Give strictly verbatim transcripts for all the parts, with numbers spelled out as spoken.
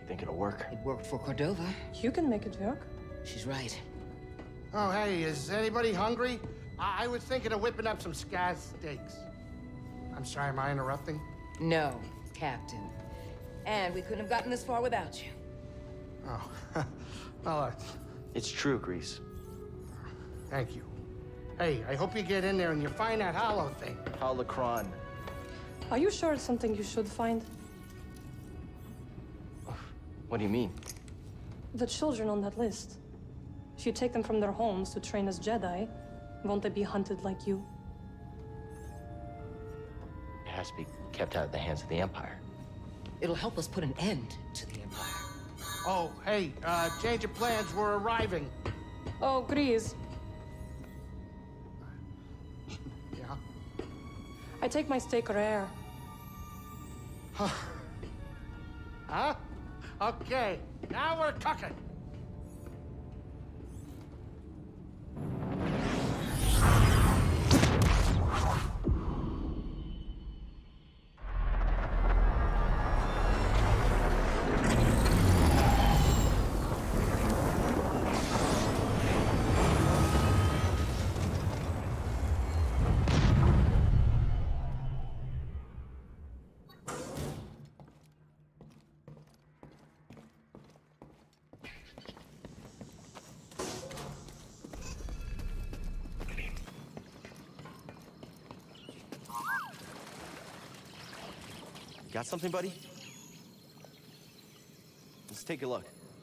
Think it'll work? It worked for Cordova. You can make it work. She's right. Oh, hey, is anybody hungry? I, I was thinking of whipping up some scaz steaks. I'm sorry, am I interrupting? No, Captain. And we couldn't have gotten this far without you. Oh, well, uh, It's true, Grease. thank you. Hey, I hope you get in there and you find that hollow thing. Holocron. Are you sure it's something you should find? What do you mean? The children on that list. If you take them from their homes to train as Jedi, won't they be hunted like you? It has to be kept out of the hands of the Empire. It'll help us put an end to the Empire. Oh, hey, uh, change of plans, we're arriving. Oh, Grease. Yeah? I take my steak rare. Huh? Okay, now we're talking. Got something, buddy? Let's take a look.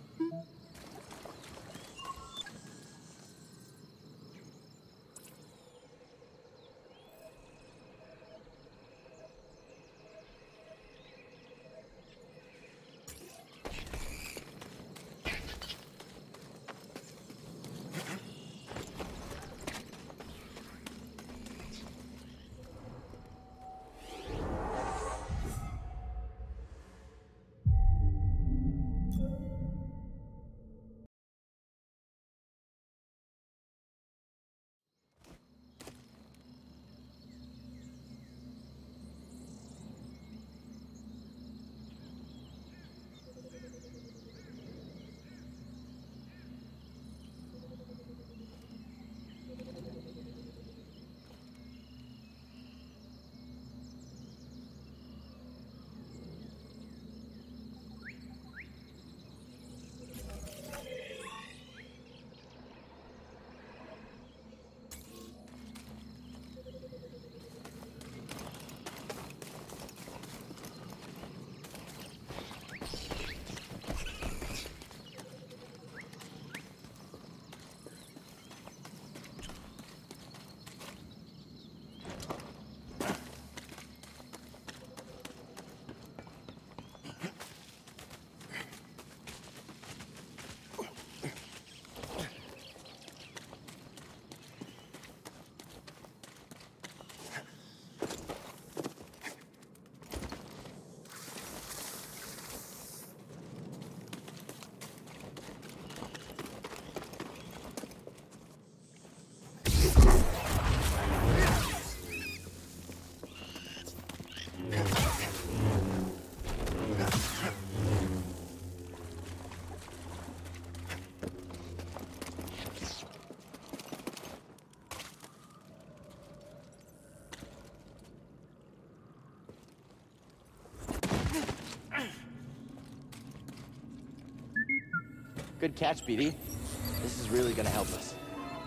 Good catch, B D. This is really gonna help us.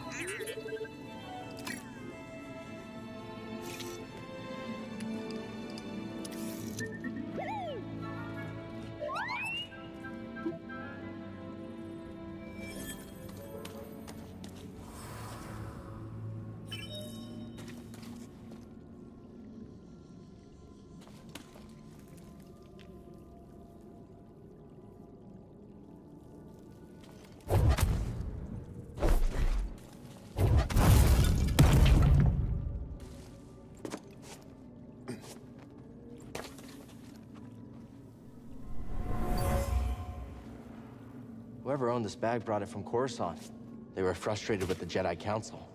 Whoever owned this bag brought it from Coruscant. They were frustrated with the Jedi Council.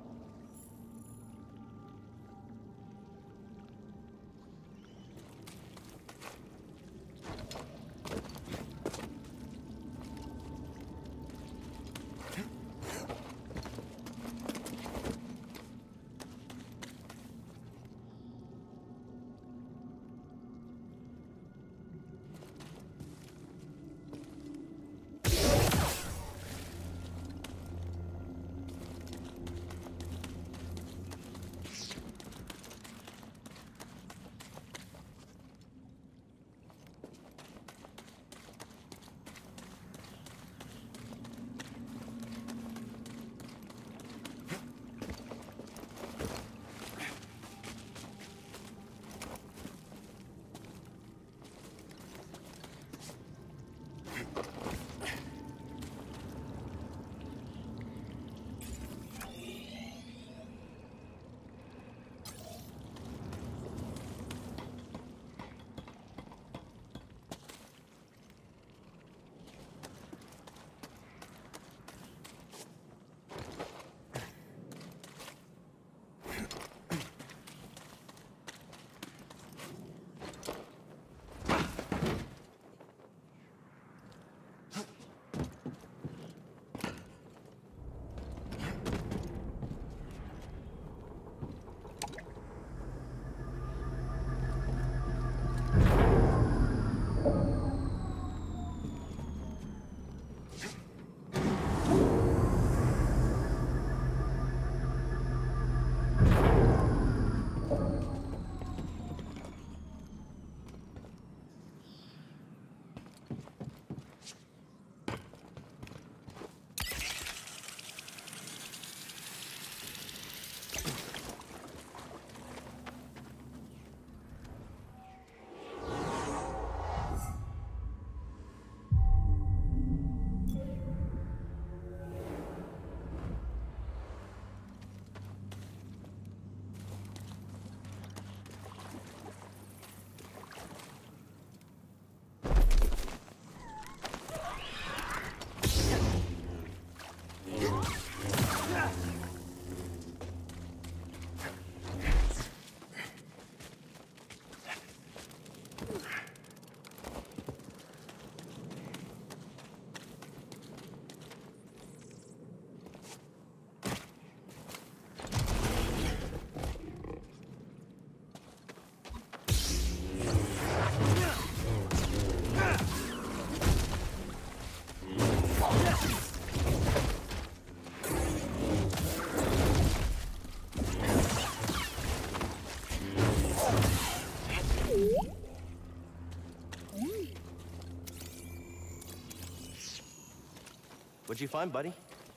What'd you find, buddy?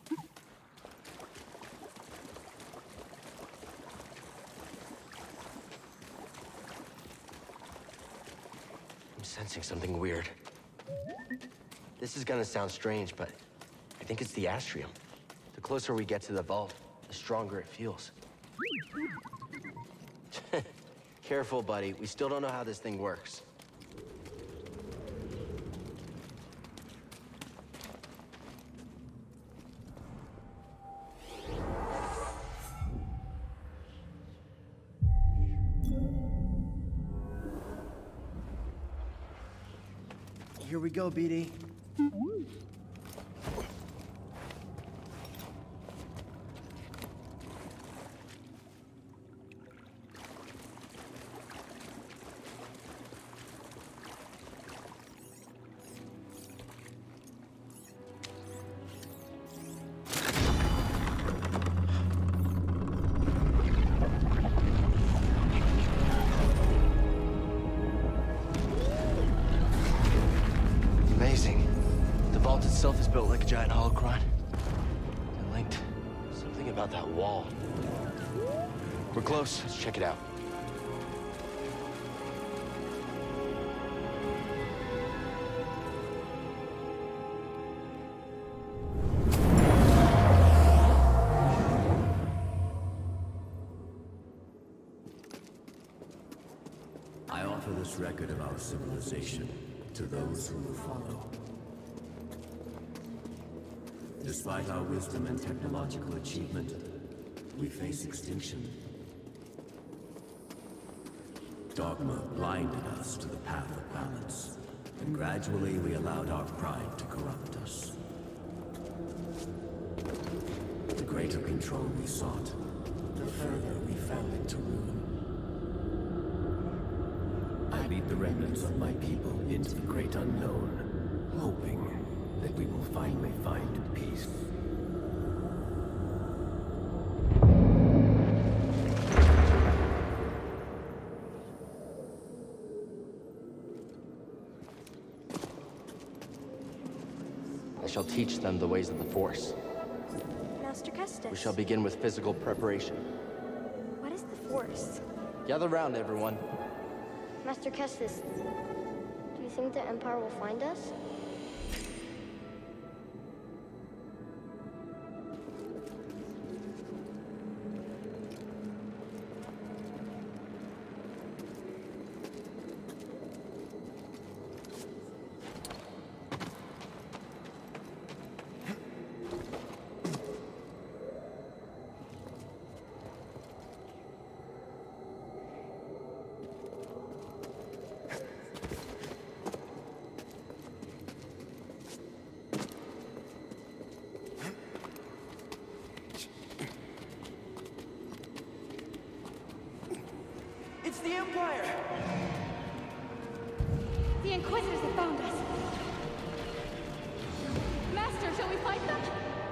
I'm sensing something weird. This is gonna sound strange, but I think it's the astrium. The closer we get to the vault, the stronger it feels. Careful, buddy. We still don't know how this thing works. Here we go, B D. Itself is built like a giant holocron. And linked. Something about that wall. We're close. Let's check it out. I offer this record of our civilization to those who will follow. Despite our wisdom and technological achievement, we face extinction. Dogma blinded us to the path of balance, and gradually we allowed our pride to corrupt us. The greater control we sought, the further we fell into ruin. I lead the remnants of my people into the great unknown, hoping that we will finally find peace. I shall teach them the ways of the Force. Master Kestis. We shall begin with physical preparation. What is the Force? Gather round, everyone. Master Kestis, do you think the Empire will find us? It's the Empire! The Inquisitors have found us. Master, shall we fight them?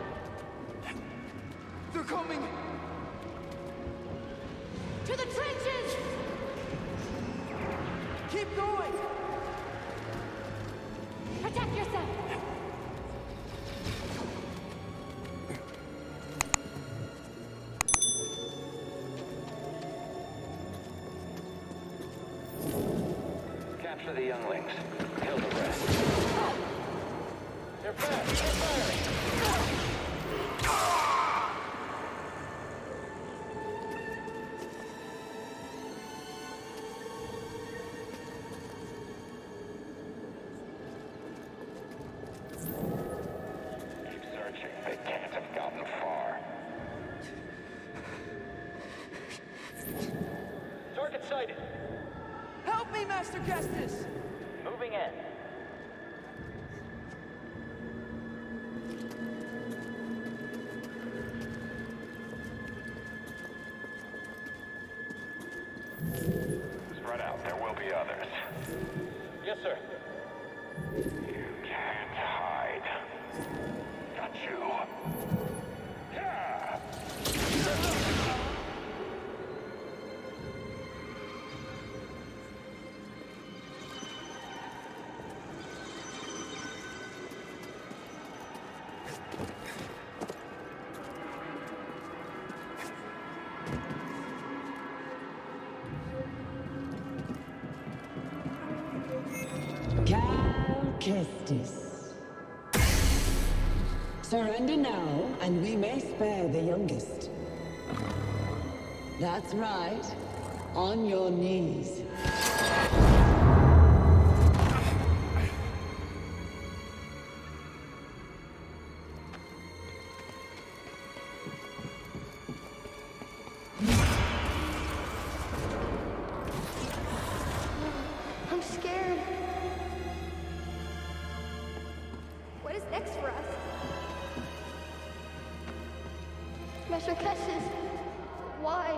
They're coming! To the trenches! Keep going! Protect yourself! Capture the younglings. Kill the rest. They're back! They're firing! Keep searching. They can't have gotten far. Target sighted. Help me, Master Kestis! Moving in. Spread out. There will be others. Yes, sir. You can't hide. Got you. Yeah! Cal Kestis. Surrender now, and we may spare the youngest. That's right. On your knees. I'm scared. What is next for us? Master Kestis, why?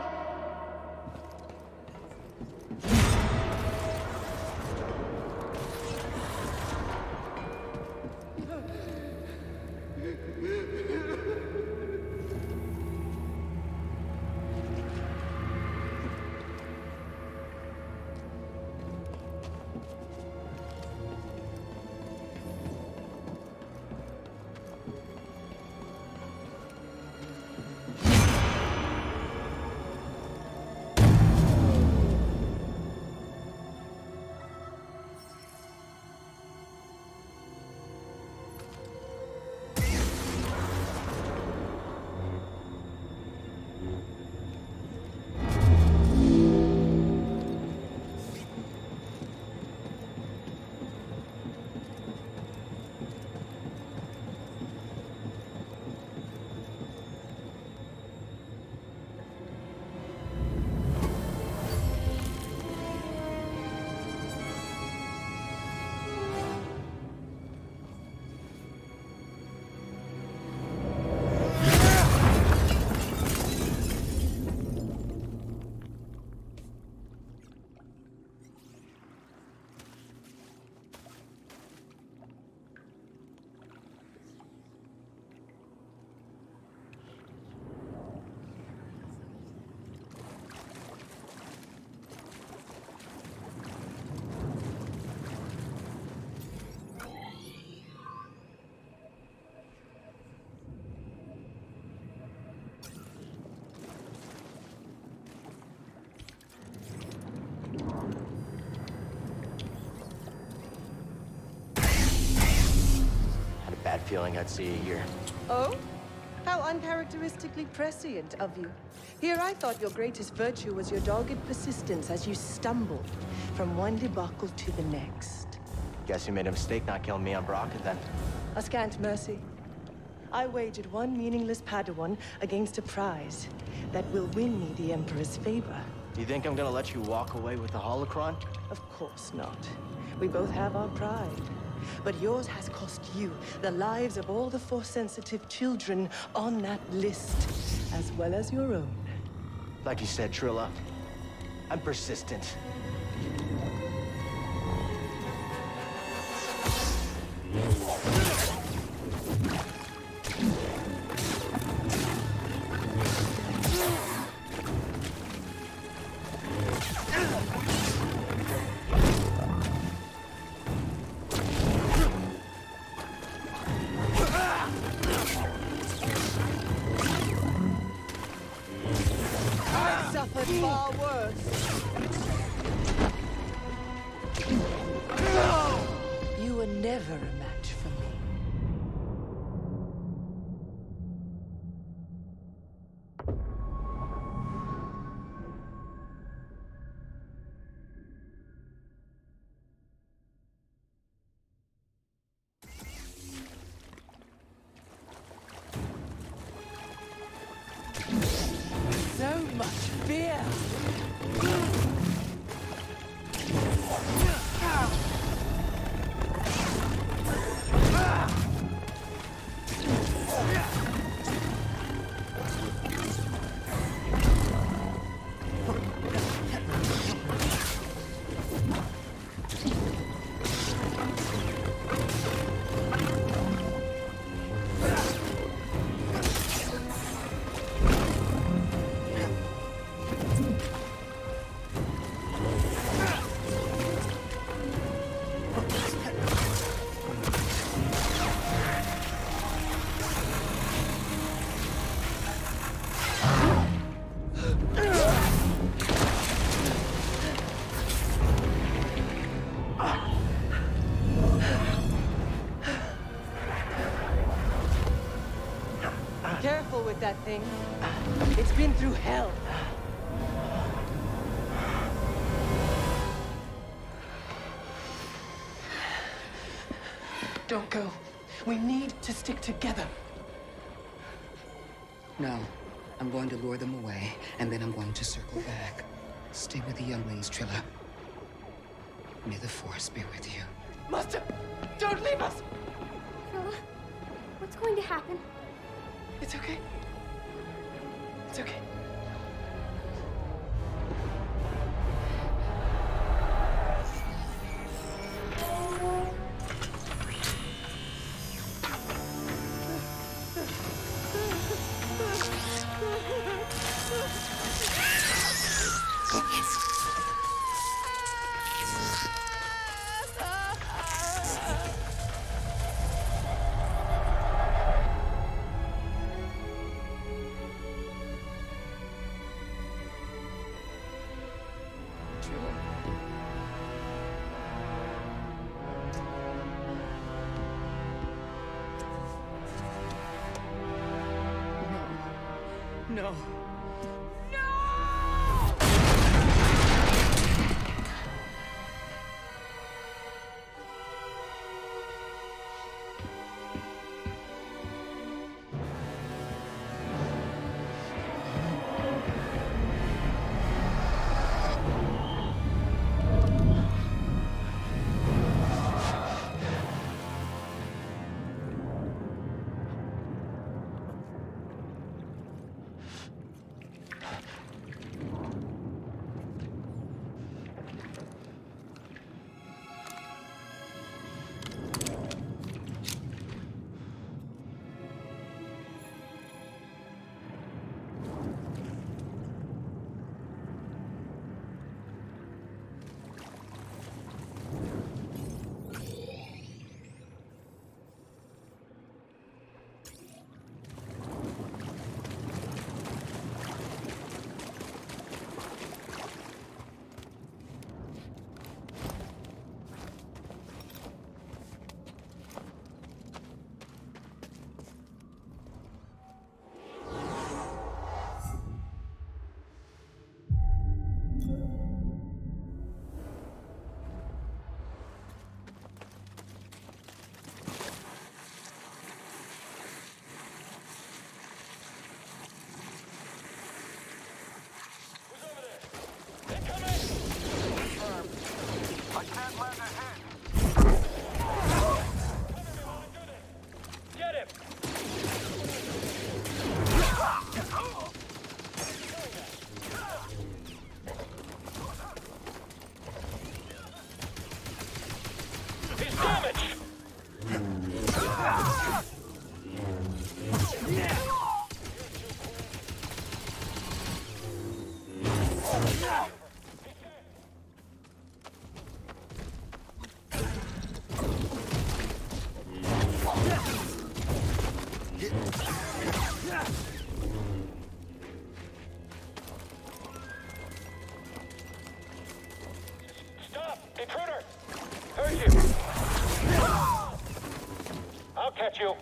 Bad feeling I'd see you here. Oh? How uncharacteristically prescient of you. Here I thought your greatest virtue was your dogged persistence as you stumbled from one debacle to the next. Guess you made a mistake not killing me on Baraka then. A scant mercy. I wagered one meaningless Padawan against a prize that will win me the Emperor's favor. You think I'm gonna let you walk away with the holocron? Of course not. We both have our pride. But yours has cost you the lives of all the Force-sensitive children on that list, as well as your own. Like you said, Trilla, I'm persistent. Far worse. You were never a match for me. So much fear. Ah! that thing? It's been through hell. Don't go. We need to stick together. No. I'm going to lure them away, and then I'm going to circle back. Stay with the younglings, Trilla. May the Force be with you. Master! Don't leave us! Trilla, what's going to happen? It's okay. It's okay. No. Intruder! Heard you! I'll catch you!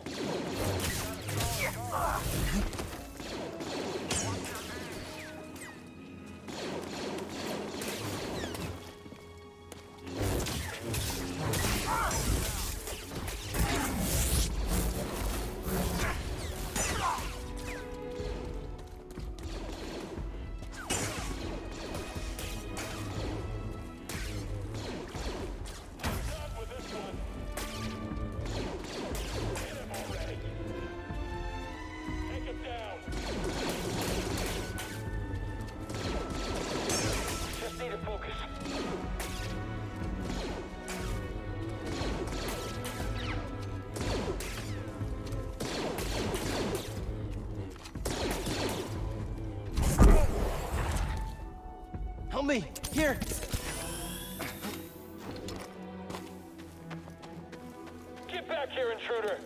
Help me! Here! Get back here, intruder!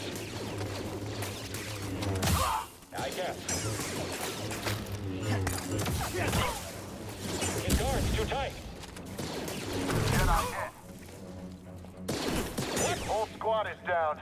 I guess. His guard's too tight. Jedi hit. What? Whole squad is down.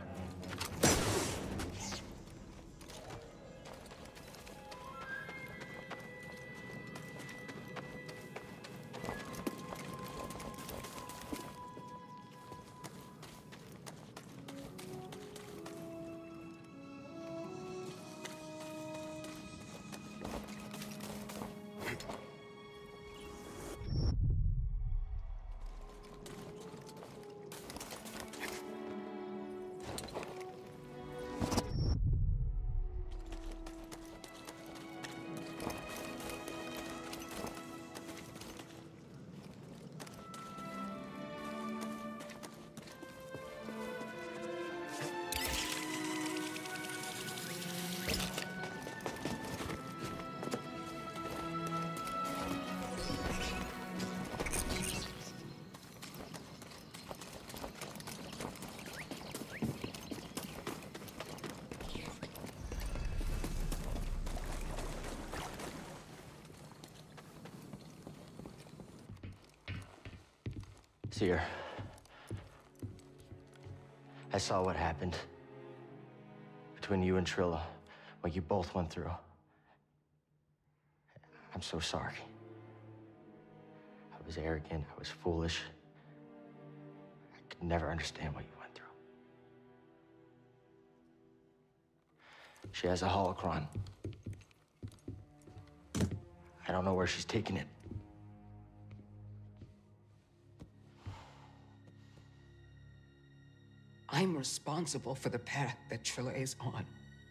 Seer, I saw what happened between you and Trilla, what you both went through. I'm so sorry. I was arrogant, I was foolish. I could never understand what you went through. She has a holocron. I don't know where she's taking it. I'm responsible for the path that Trilla is on.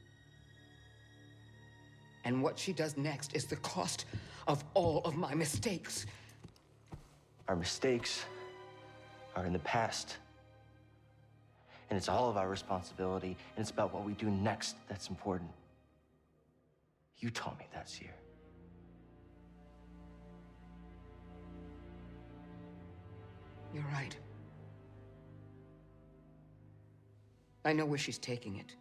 And what she does next is the cost of all of my mistakes. Our mistakes are in the past. And it's all of our responsibility, and it's about what we do next that's important. You taught me that, Seer. You're right. I know where she's taking it.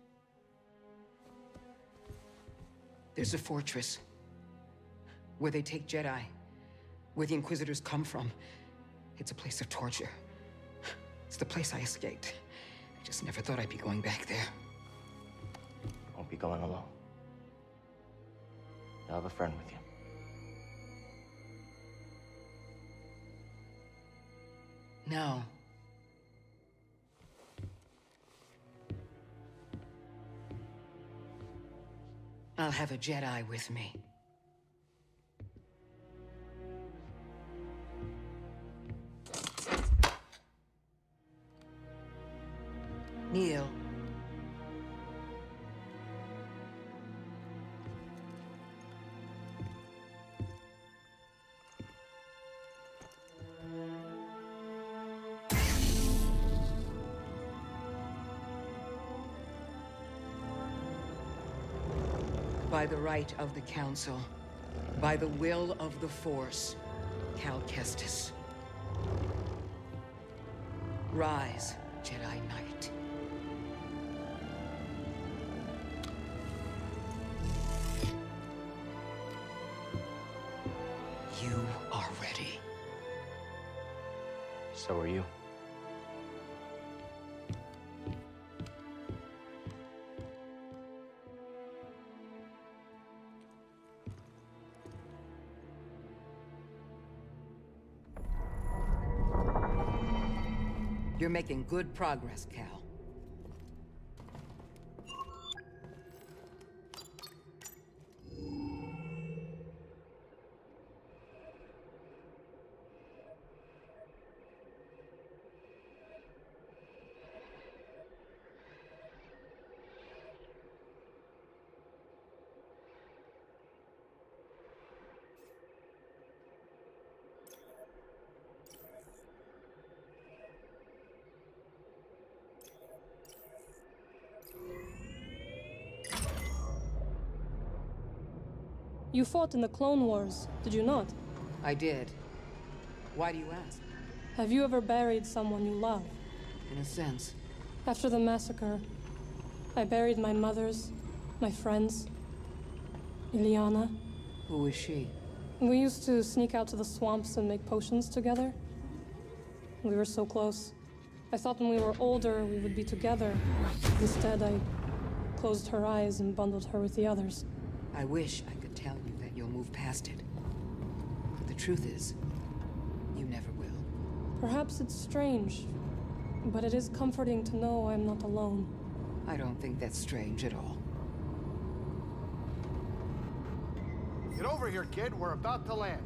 There's a fortress where they take Jedi, where the Inquisitors come from. It's a place of torture. It's the place I escaped. I just never thought I'd be going back there. You won't be going alone. You'll have a friend with you. No. I'll have a Jedi with me. Kneel. By the right of the Council, by the will of the Force, Cal Kestis. Rise, Jedi Knight. You are ready. So are you. You're making good progress, Cal. You fought in the Clone Wars, did you not? I did. Why do you ask? Have you ever buried someone you love? In a sense. After the massacre, I buried my mother's, my friends, Ileana. Who is she? We used to sneak out to the swamps and make potions together. We were so close. I thought when we were older, we would be together. Instead, I closed her eyes and bundled her with the others. I wish I could tell you that you'll move past it. But the truth is, you never will. Perhaps it's strange, but it is comforting to know I'm not alone. I don't think that's strange at all. Get over here, kid. We're about to land.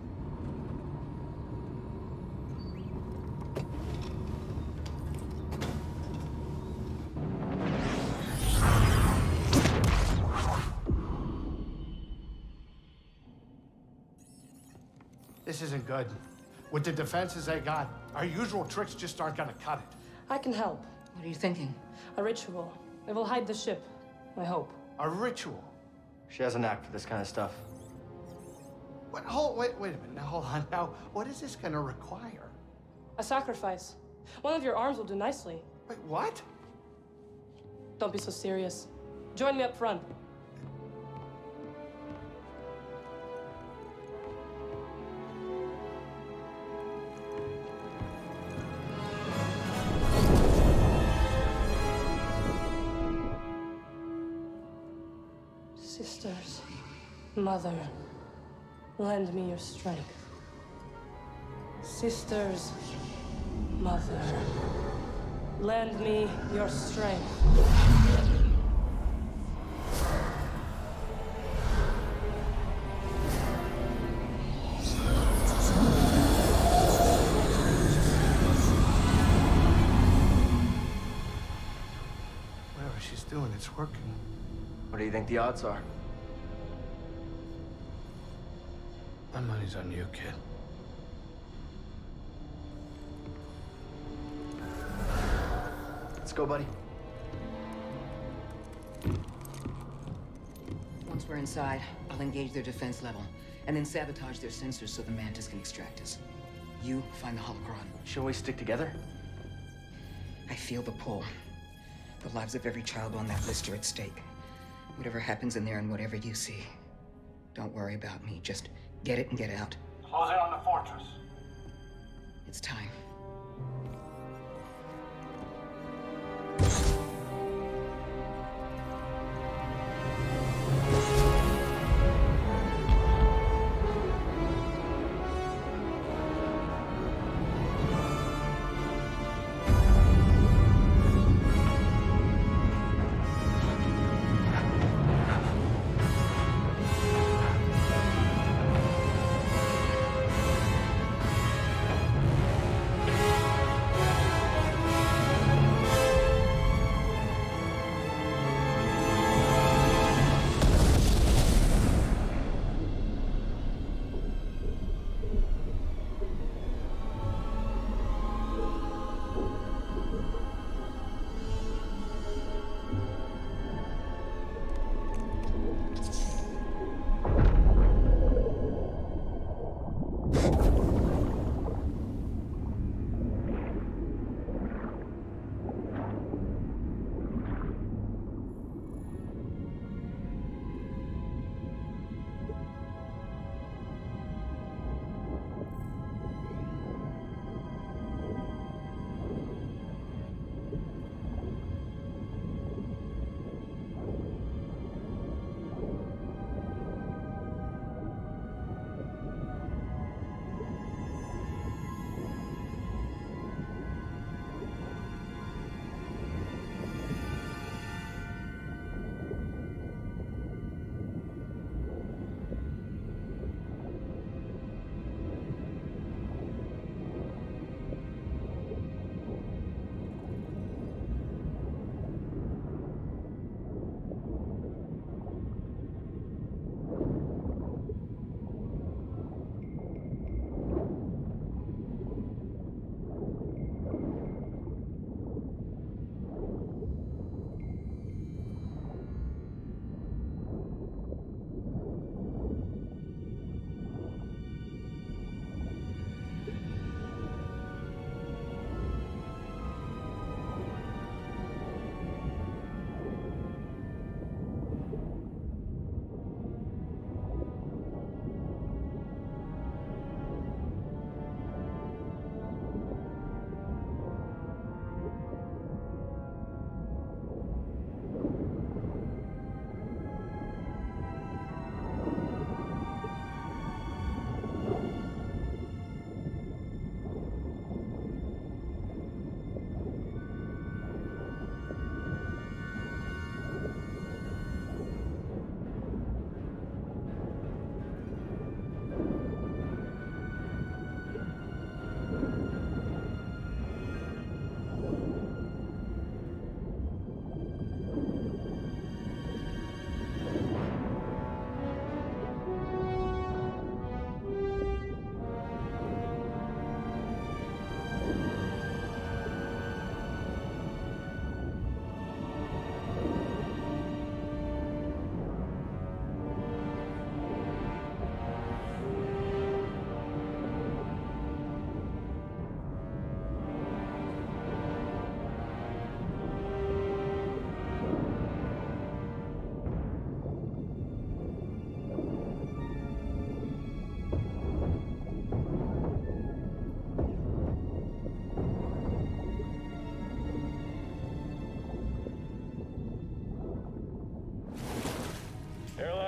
This isn't good. With the defenses they got, our usual tricks just aren't gonna cut it. I can help. What are you thinking? A ritual. It will hide the ship, I hope. A ritual? She has a knack for this kind of stuff. What? Hold, wait, wait a minute. Now, hold on. Now, what is this gonna require? A sacrifice. One of your arms will do nicely. Wait, what? Don't be so serious. Join me up front. Sisters, Mother, lend me your strength. Sisters, Mother, lend me your strength. Whatever she's doing, it's working. What do you think the odds are? My money's on you, kid. Let's go, buddy. Once we're inside, I'll engage their defense level, and then sabotage their sensors so the Mantis can extract us. You find the holocron. Shall we stick together? I feel the pull. The lives of every child on that list are at stake. Whatever happens in there and whatever you see, don't worry about me. Just get it and get out. Close in on the fortress. It's time.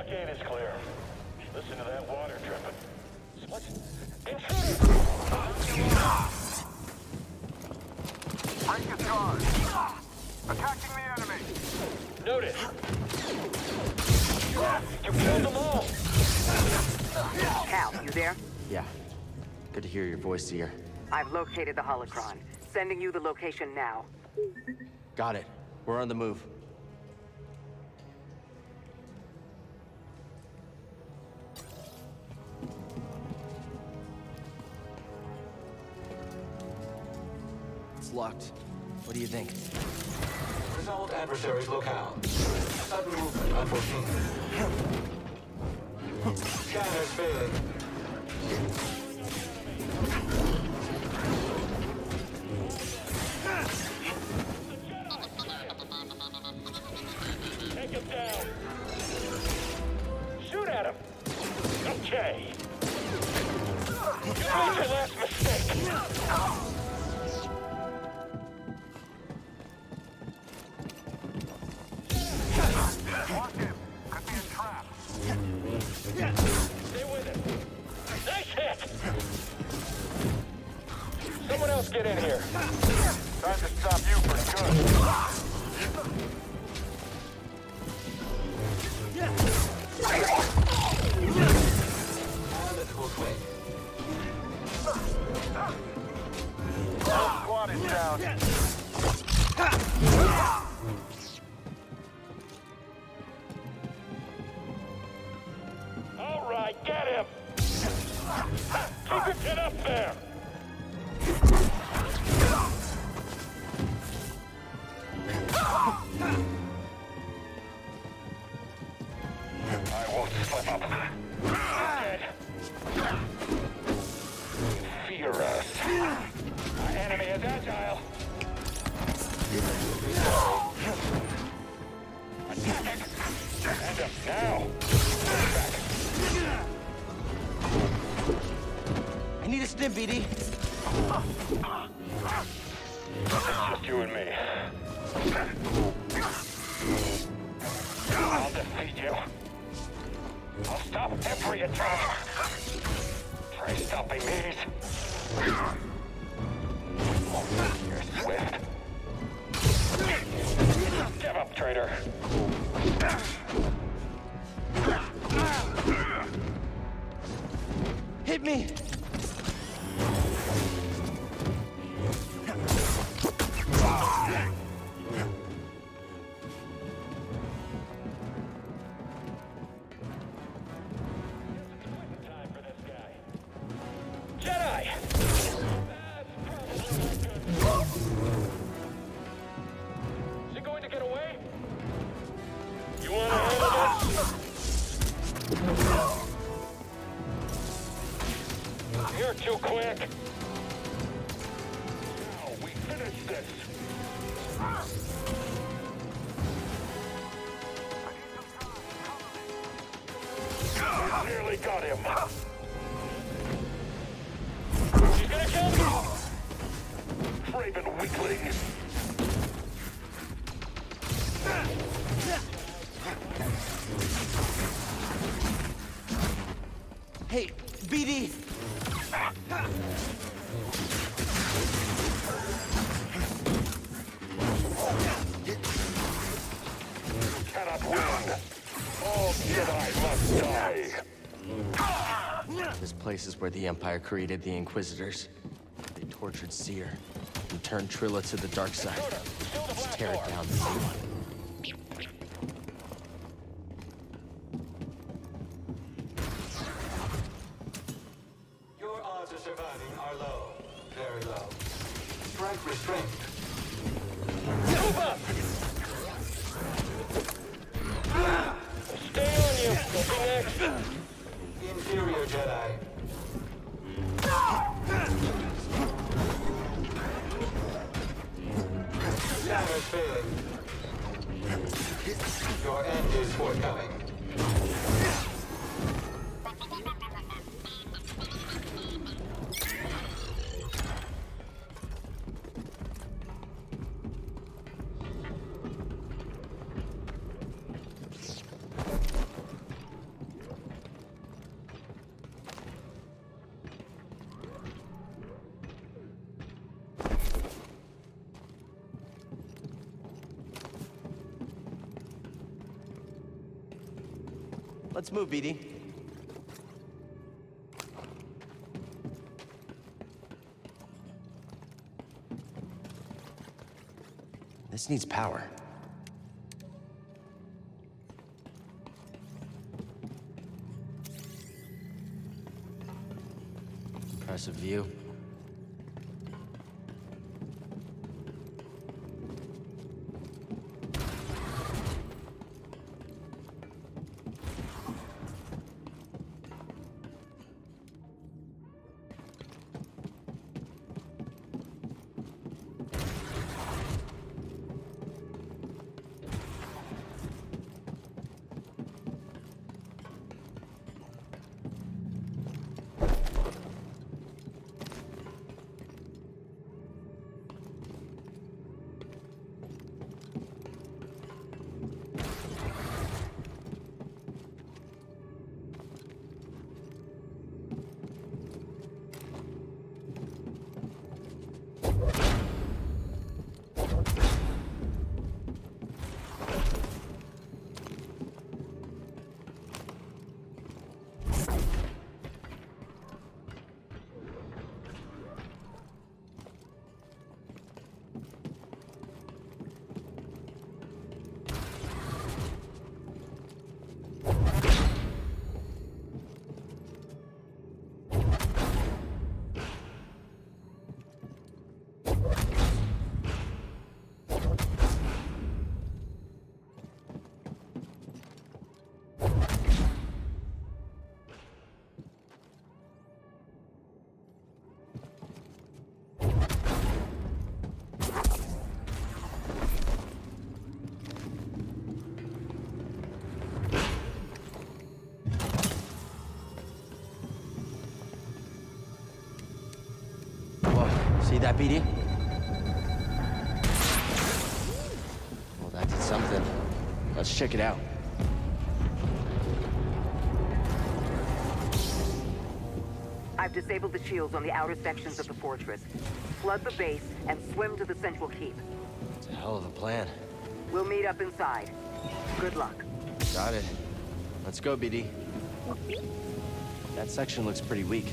blockade is clear. Listen to that water dripping. What? Intruder! Break his guard. Attacking the enemy. Noted. You killed them all. Cal, you there? Yeah. Good to hear your voice, Seer. I've located the holocron. Sending you the location now. Got it. We're on the move. It's locked. What do you think? Resolved adversary's locale. Sudden movement unforeseen. Scanners failing. Take him down. Shoot at him. Okay. You made your last mistake. Watch him. Could be a trap. Stay with him. Nice hit. Someone else get in here. Time to stop you for good. Analytical quick. Whole squad is down. All right, get him. Keep your kid up there. I won't slip up. Dead. Fear us. Our enemy is agile. Attack it. Stand up now. Back. I need a stim, B D. It's just you and me. I'll defeat you. I'll stop every attack. Try stopping these. You're swift. Give up, traitor. Hit me! Time for this guy. Jedi! Is he going to get away? You want to handle this? You're too quick. Now we finish this. Nearly got him. He's gonna kill me. Craven weakling. Hey, B D! Cannot win. All Jedi must die. This place is where the Empire created the Inquisitors. They tortured Seer and turned Trilla to the dark side. Let's tear it down, B D. Your odds of surviving are low. Very low. Strike restraint. Move up! Stay on you. We'll be next. Inferior Jedi. Scanners failing. Your end is forthcoming. Let's move, B D. This needs power. Impressive view. See that, B D? Well, that did something. Let's check it out. I've disabled the shields on the outer sections of the fortress. Flood the base and swim to the central keep. It's a hell of a plan. We'll meet up inside. Good luck. Got it. Let's go, B D. That section looks pretty weak.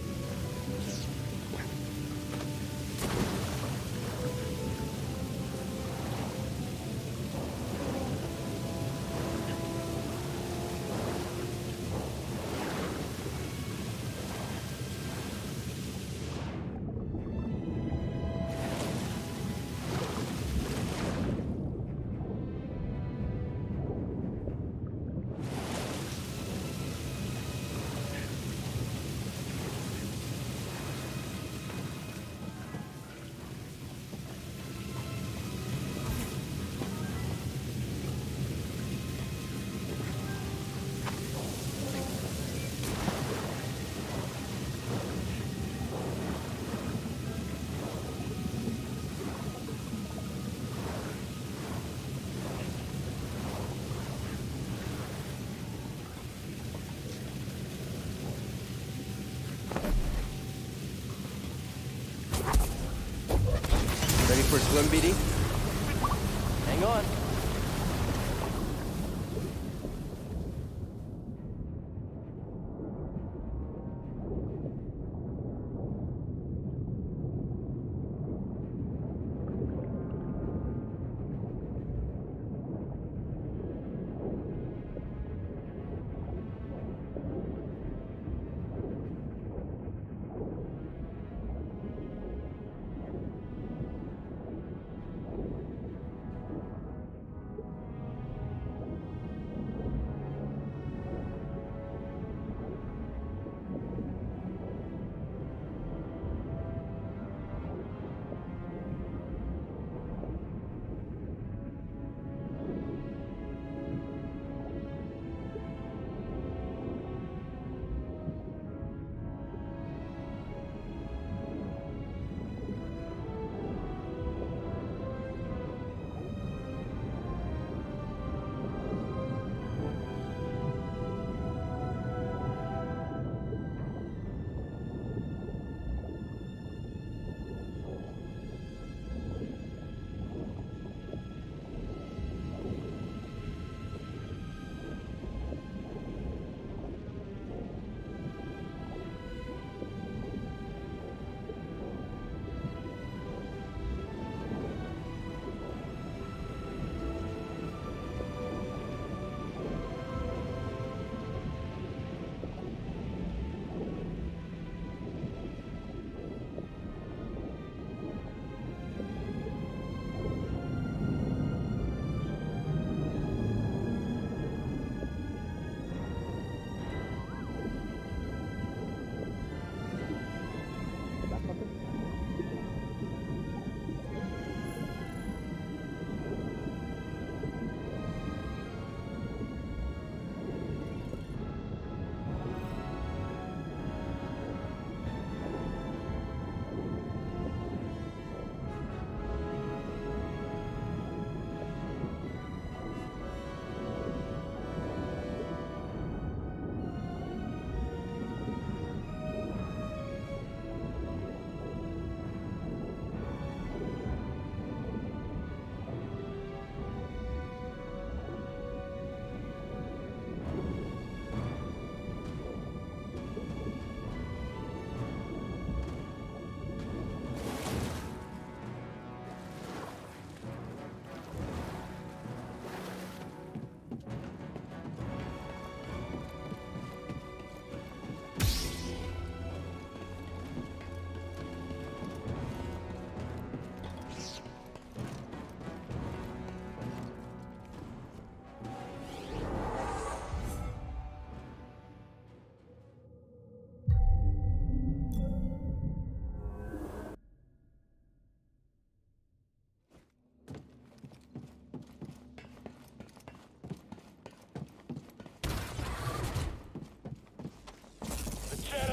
Ready for a swim, B D? Hang on.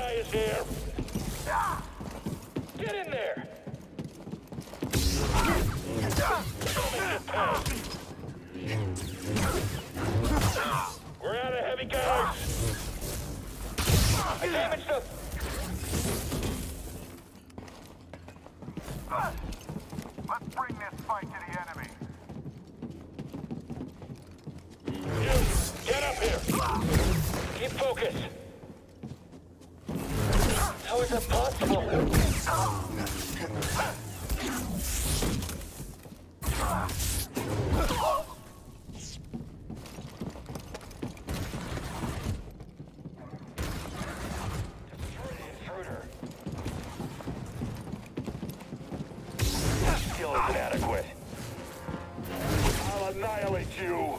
Jedi is here! Get in there! We're out of heavy guns! I damaged them! Let's bring this fight to the enemy. You, get up here! Keep focus! How is that possible? Skill is inadequate. I'll annihilate you.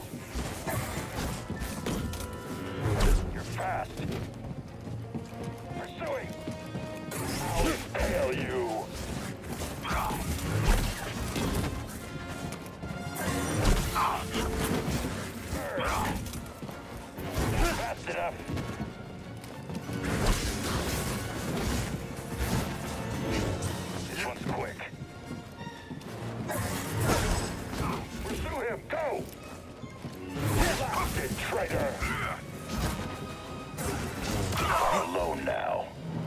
You're fast. Pursuing. I'll impale you. Fast enough. This one's quick. Pursue him, go! Blasted traitor! You're alone now.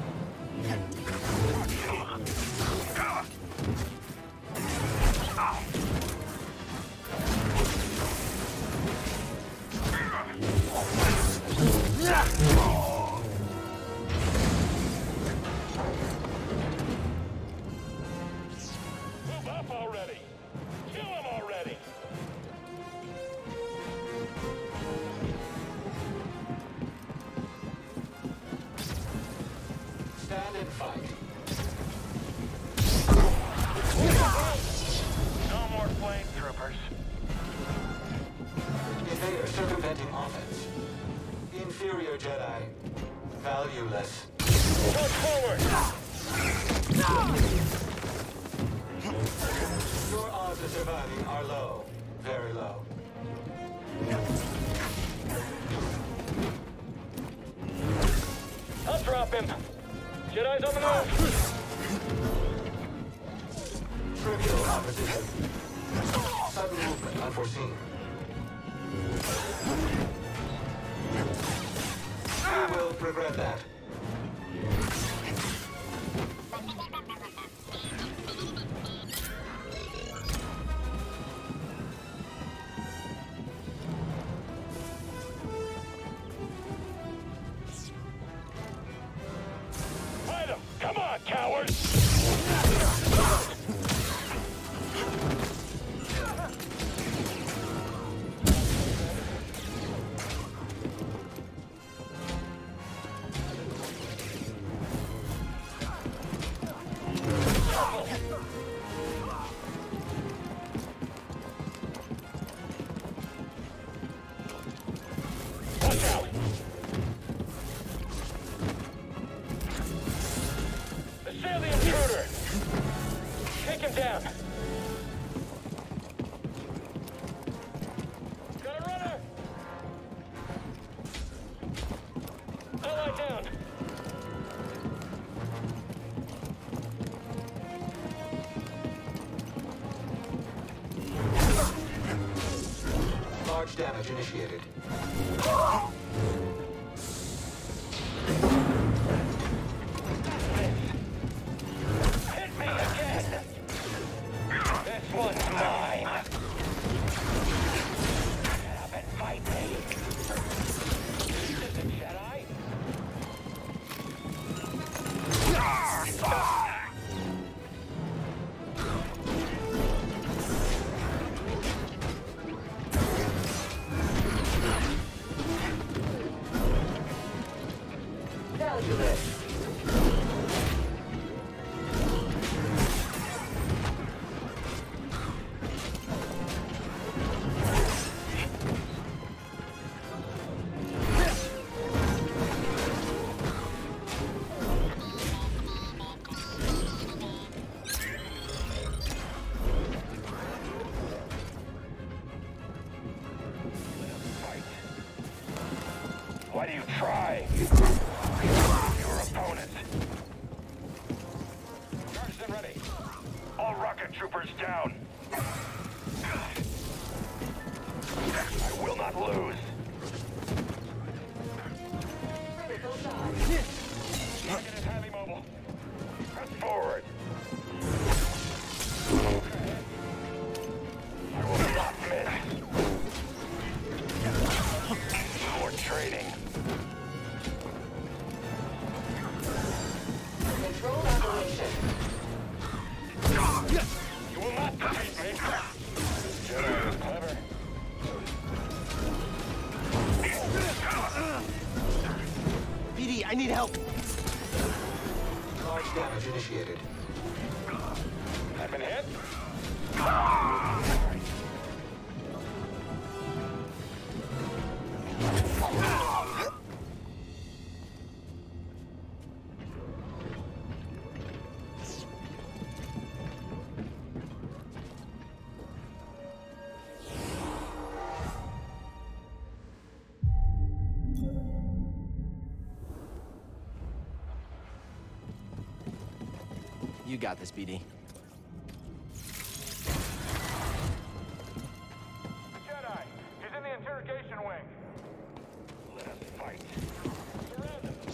Move up already! Kill him already! Stand and fight. No more flametroopers. Invader circumventing offense. Inferior Jedi. Valueless. Push forward! Your odds of surviving are low. Very low. I'll drop him! Jedi's on the move! Trivial opposition. Sudden movement unforeseen. You will regret that. Fight him! Come on, cowards! Watch out! Assail the intruder! Take him down! Got a runner! Ally down! Large damage initiated. Hit me again! This one's mine! Get up and fight me! This is a Jedi? Why do you try? You're a opponent. Charges and ready. All rocket troopers down. I will not lose. Rocket is highly mobile. Press forward. I will not miss. More training. Control operation. You will not defeat me. Jedi is clever. P D, I need help. Large damage initiated. I've been hit. You got this, B D. Jedi, he's in the interrogation wing. Let us fight. Surround him.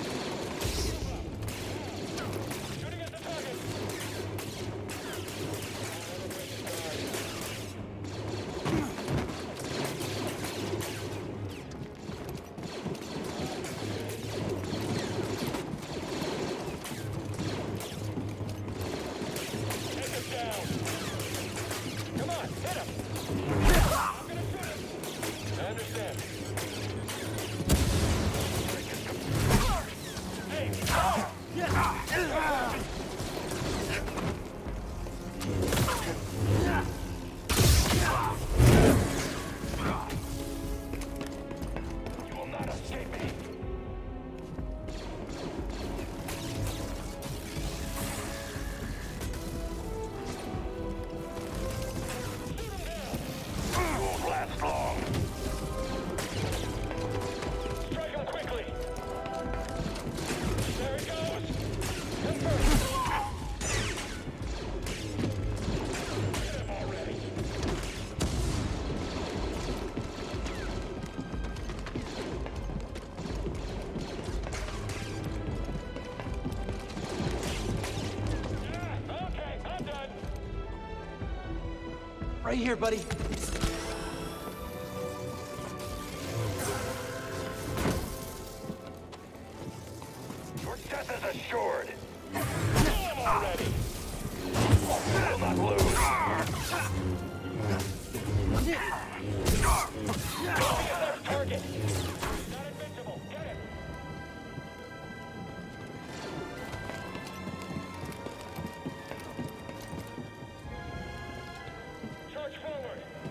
Shooting at the target. Right here, buddy. Your death is assured. I'm already. Will not lose. Target. Not invincible. Get him. Charge forward.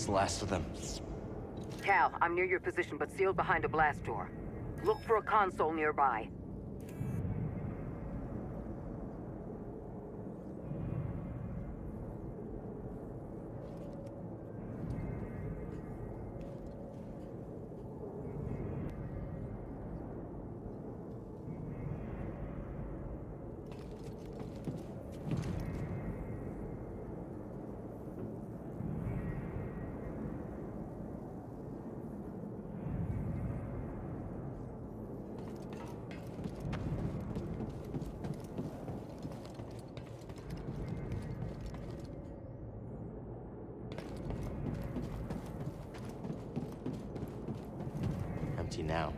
the last of them. Cal, I'm near your position, but sealed behind a blast door. Look for a console nearby. Now.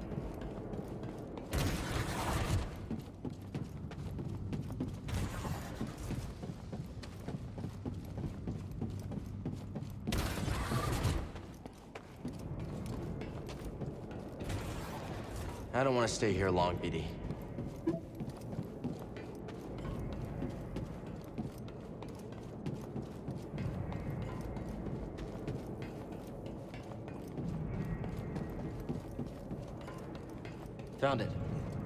I don't want to stay here long, B D. Found it.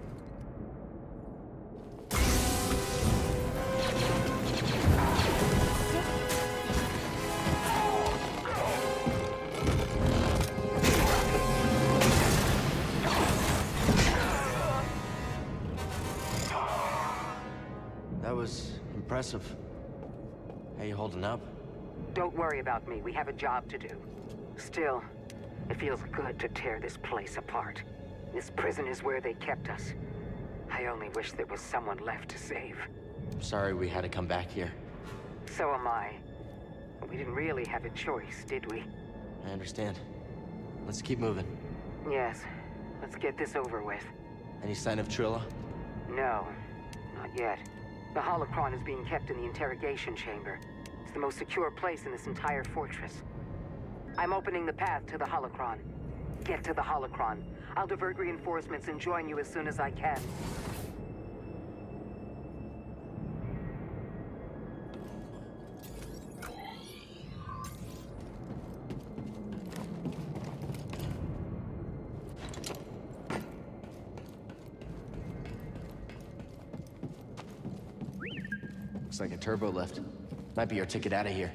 That was impressive. How you holding up? Don't worry about me. We have a job to do. Still, it feels good to tear this place apart. This prison is where they kept us. I only wish there was someone left to save. I'm sorry we had to come back here. So am I. We didn't really have a choice, did we? I understand. Let's keep moving. Yes. Let's get this over with. Any sign of Trilla? No. Not yet. The holocron is being kept in the interrogation chamber. It's the most secure place in this entire fortress. I'm opening the path to the holocron. Get to the holocron. I'll divert reinforcements and join you as soon as I can. Looks like a turbo lift. Might be our ticket out of here.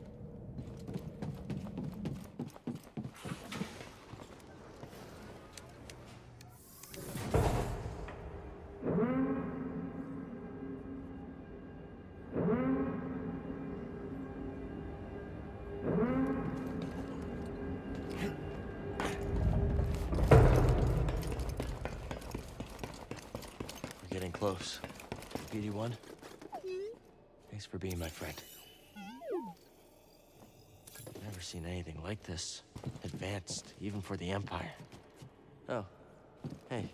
Close. B D one, thanks for being my friend. Never seen anything like this. Advanced, even for the Empire. Oh, hey.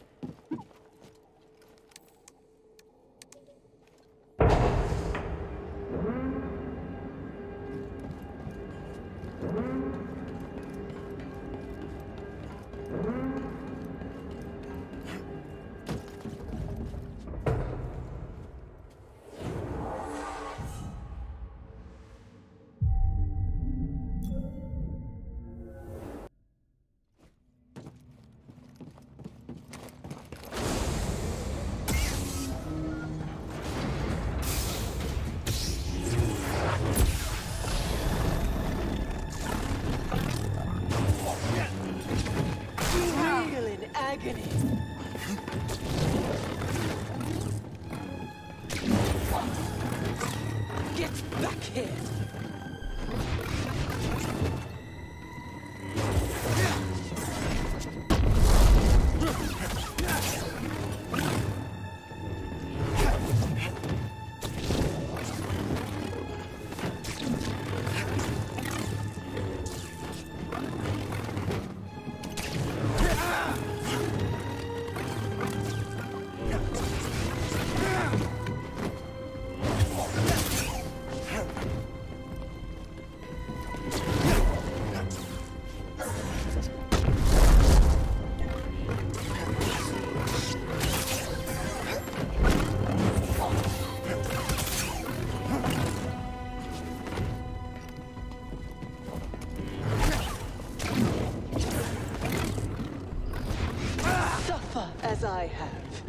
as I have.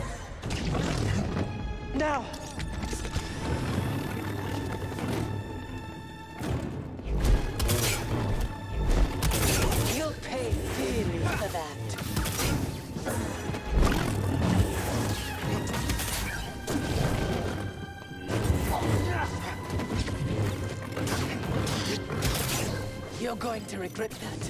Now! You'll pay dearly for that. You're going to regret that.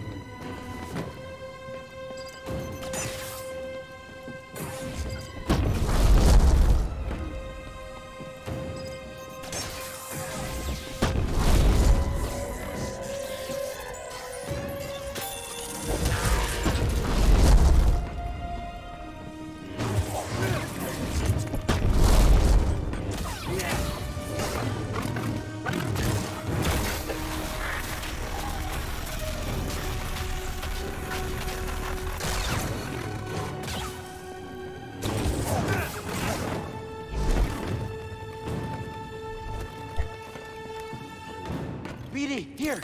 Here!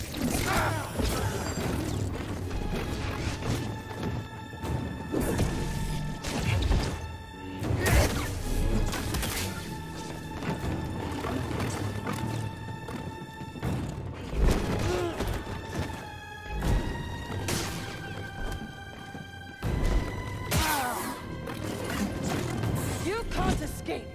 You can't escape!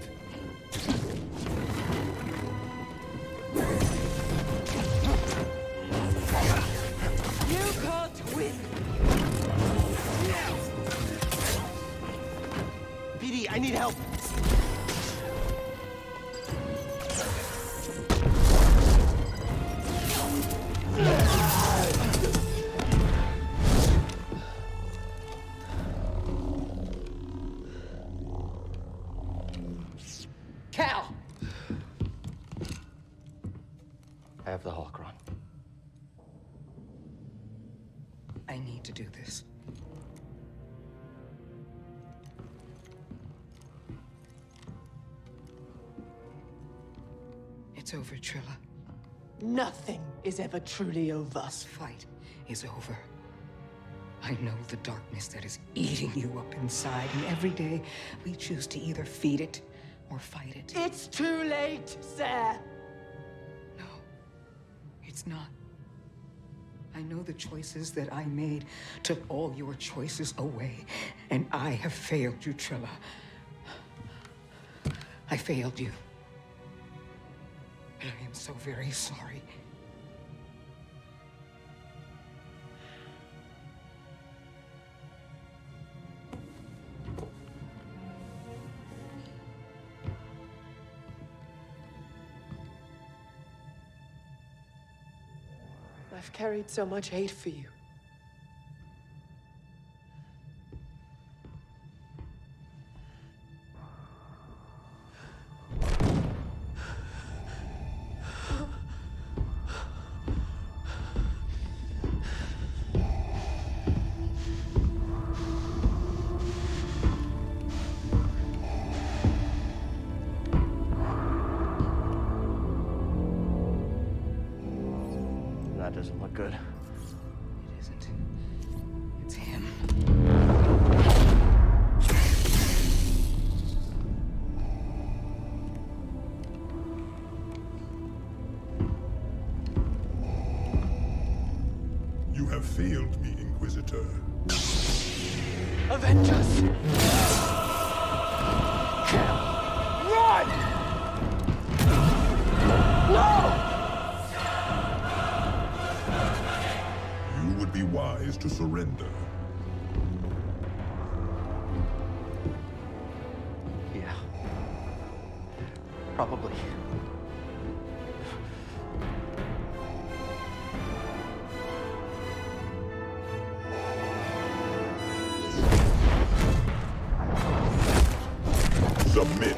I need help. Cal! I have the holocron. I need to do this. It's over, Trilla. Nothing is ever truly over. This fight is over. I know the darkness that is eating you up inside, and every day we choose to either feed it or fight it. It's too late, sir. No, it's not. I know the choices that I made took all your choices away, and I have failed you, Trilla. I failed you. And I am so very sorry. I've carried so much hate for you. That doesn't look good. It isn't. It's him. You have failed me, Inquisitor. Avengers! Run! No! You would be wise to surrender. Yeah. Probably. Submit.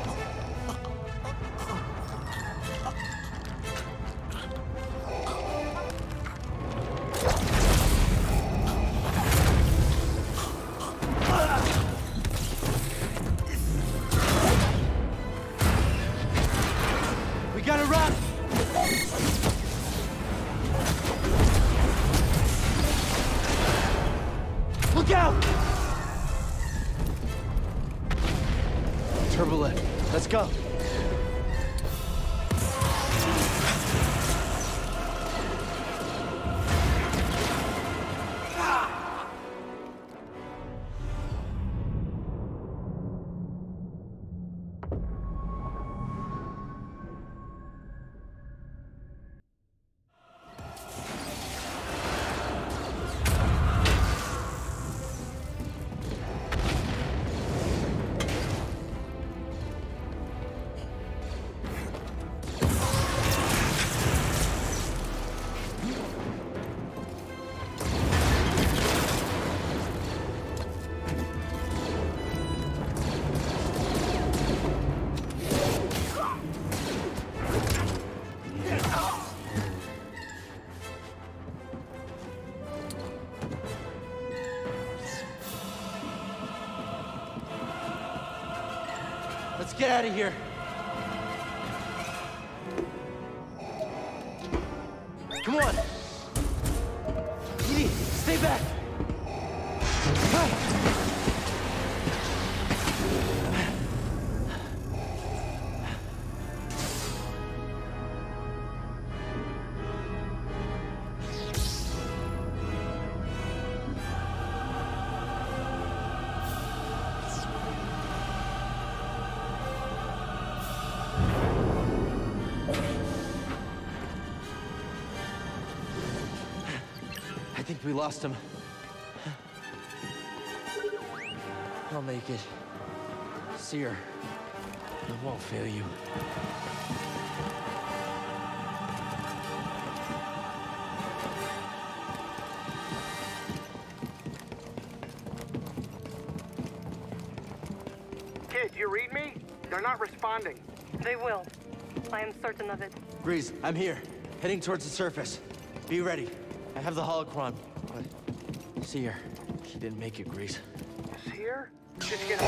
We gotta run! Look out! turbo lift. Let's go. Let's get out of here. Come on. Edie, stay back. I think we lost him. I'll make it. Seer, I won't fail you. Kid, you read me? They're not responding. They will. I am certain of it. Grease, I'm here. Heading towards the surface. Be ready. I have the holocron, but Seer, she didn't make it, Grease. Seer? Just get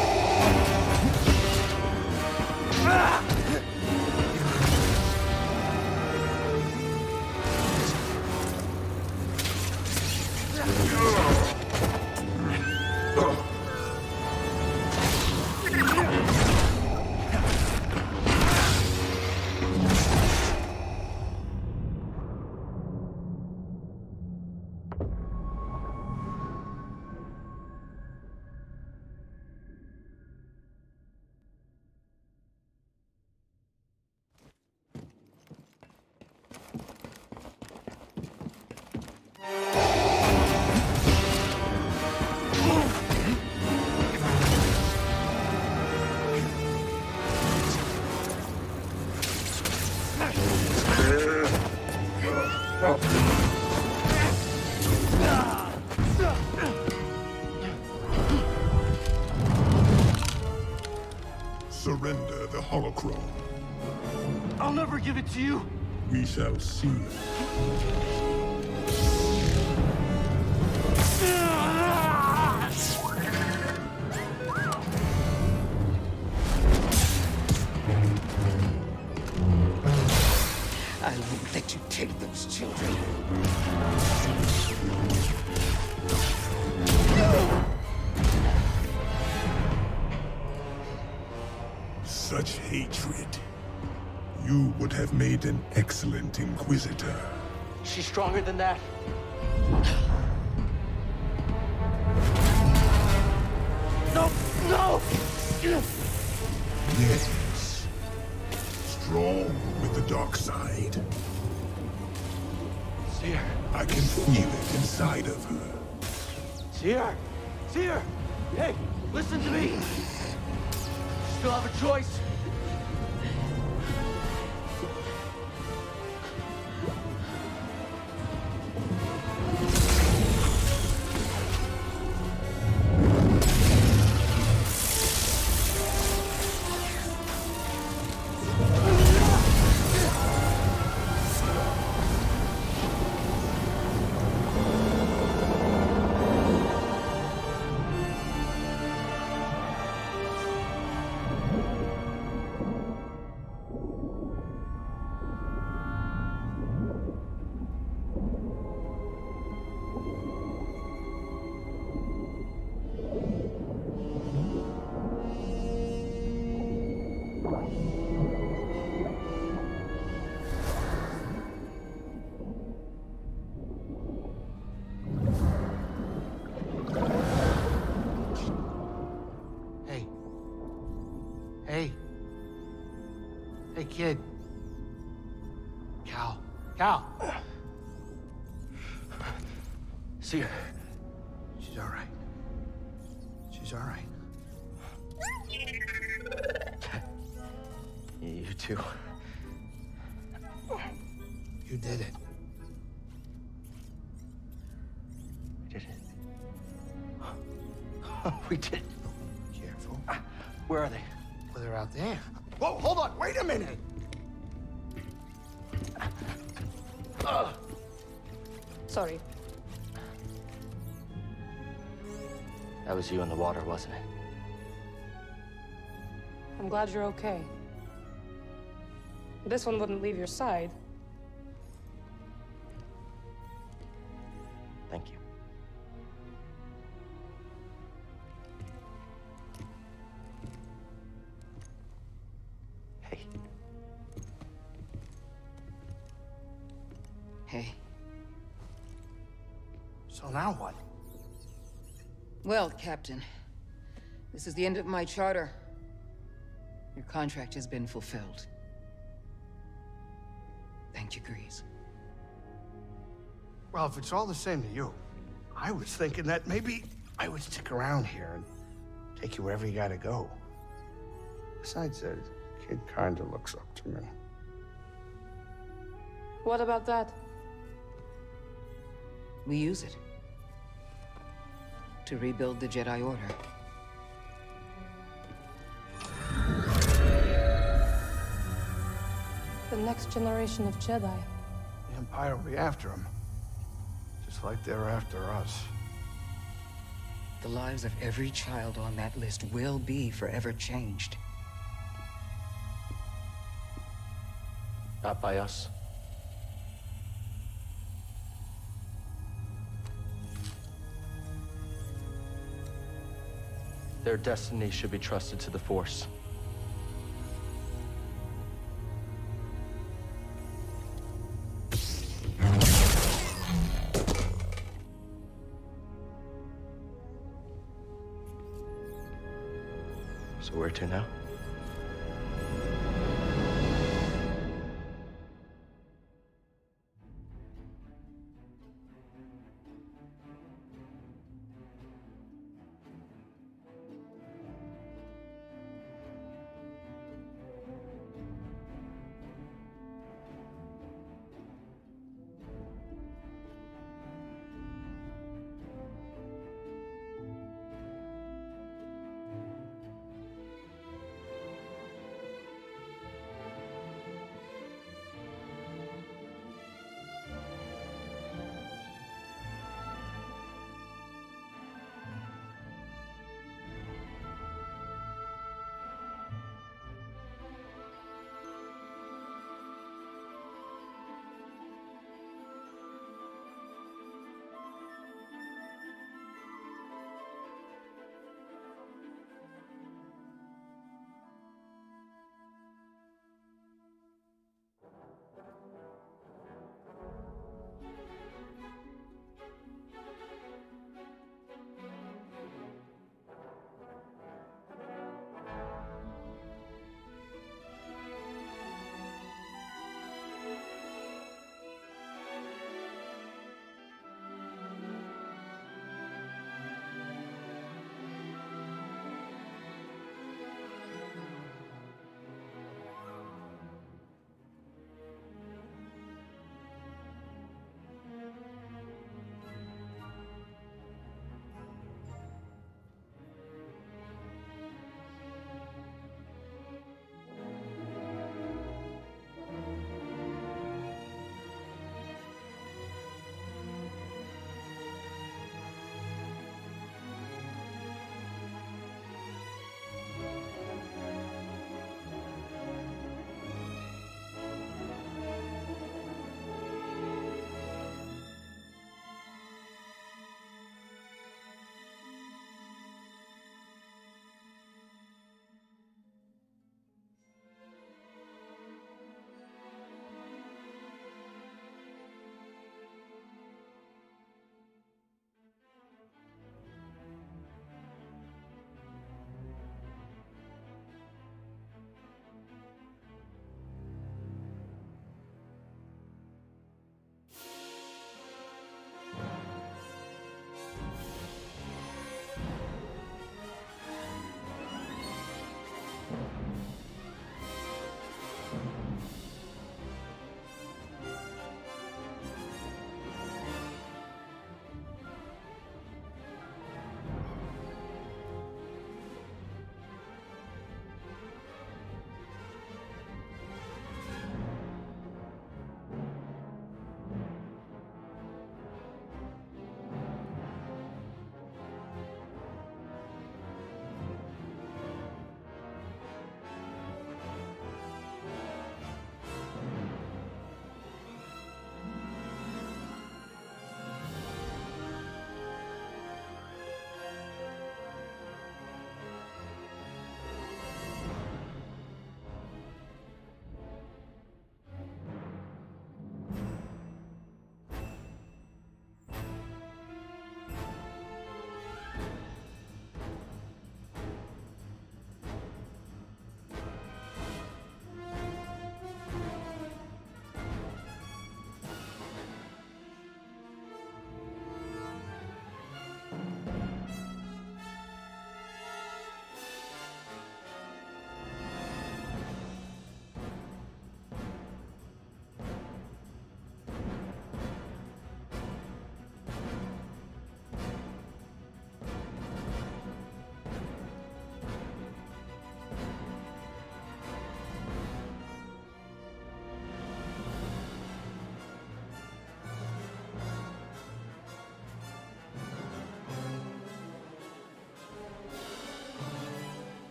Surrender the holocron. I'll never give it to you. We shall see. I won't let you take those children. Such hatred. You would have made an excellent Inquisitor. She's stronger than that. No! No! Yes. Strong with the dark side. Seer. I can feel it inside of her. Seer! Seer! Hey, listen to me! Still have a choice. kid. Cal. Cal! See her. She's all right. She's all right. You too. You did it. We did it. We did it. Careful. Where are they? Well, they're out there. Whoa, hold on. Wait a minute. Uh. Sorry. That was you in the water, wasn't it? I'm glad you're okay. This one wouldn't leave your side. Thank you. Hey. Hey. So now what? Well, Captain, this is the end of my charter. Your contract has been fulfilled. Thank you, Grease. Well, if it's all the same to you, I was thinking that maybe I would stick around here and take you wherever you gotta go. Besides, the kid kinda looks up to me. What about that? We use it to rebuild the Jedi Order. The next generation of Jedi. The Empire will be after him, just like they're after us. The lives of every child on that list will be forever changed. Not by us. Their destiny should be trusted to the Force. So where to now?